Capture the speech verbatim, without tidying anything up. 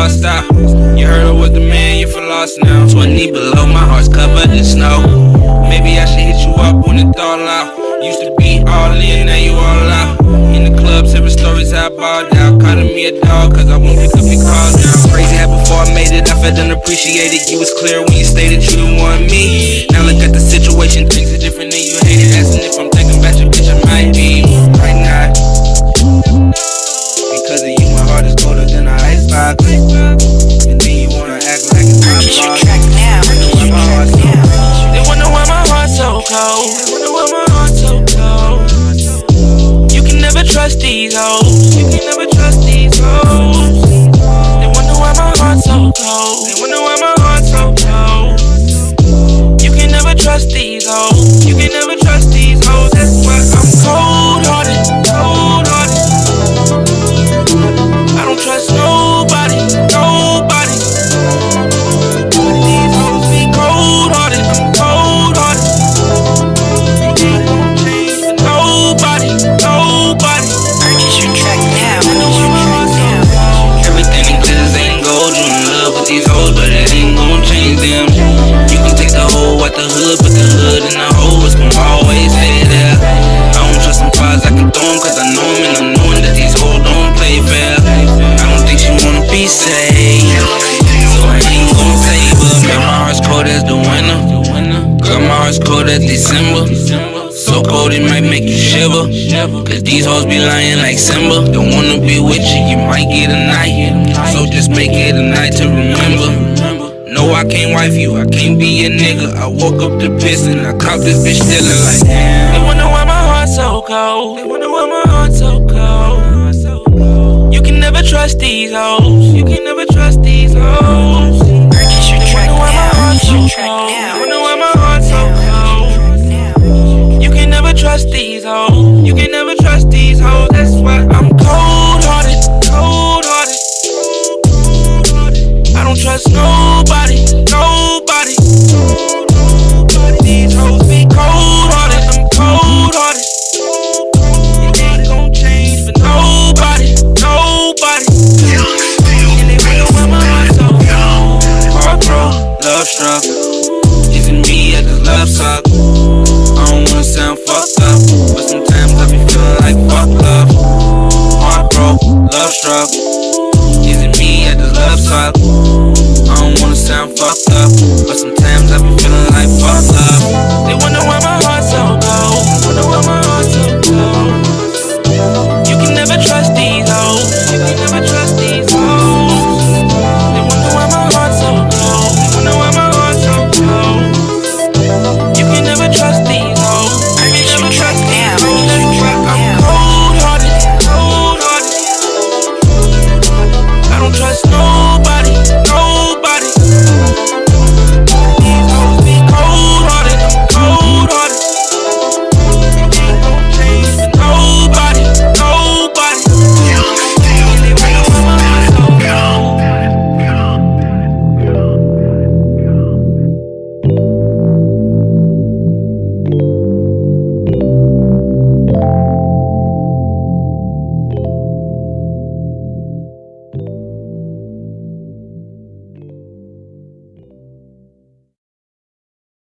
lost out. You heard I was the man, you feel lost now. Twenty below, my heart's covered in snow. Maybe I should hit you up when it's all out. Used to be all in, now you all out. In the club, seven stories I balled out. Calling me a dog, cause I won't pick up your calls now. Crazy how before I made it, I felt unappreciated. You was clear when you stated you didn't want me. Now look at the situation, things are different than you hated. Asking if I'm thinking about your bitch, I might be. Right now, because of you, my heart is colder than an icebox. And then you wanna act like it's my fault. They wonder why my heart's so cold. They wonder why my heart's so cold. You can never trust these hoes. You can never trust these hoes. They wonder why my heart's so cold. They wonder why my heart's so cold. You can never trust these hoes. You can never trust these hoes. That's why I'm cold-hearted, cold-hearted. I don't trust nobody, nobody. These hoes be cold-hearted, I'm cold-hearted. Nobody, nobody. Purchase your track now. Everything in glitters ain't gold. You in love with these hoes, but it ain't gon' change them. You can take the hoe out the hood, but the hood and the hoe is gon' always stay there. I don't trust them flies, I can throw them, cause I know them, and I'm knowing that these hoes don't play fair. I don't think she wanna be saved, so I ain't gon' save her. Girl, my heart's cold as the winter. Girl, my heart's cold as December. So cold it might make you shiver, cause these hoes be lying like Simba. Don't wanna be with you, you might get a night. So just make it a night to remember. No, I can't wife you, I can't be a nigga. I woke up to piss and I caught this bitch stealing like damn. They wonder why my heart's so cold. They wonder why my heart's so cold. You can never trust these hoes. You can never trust these hoes. Purchase your track Why my heart's so now. cold.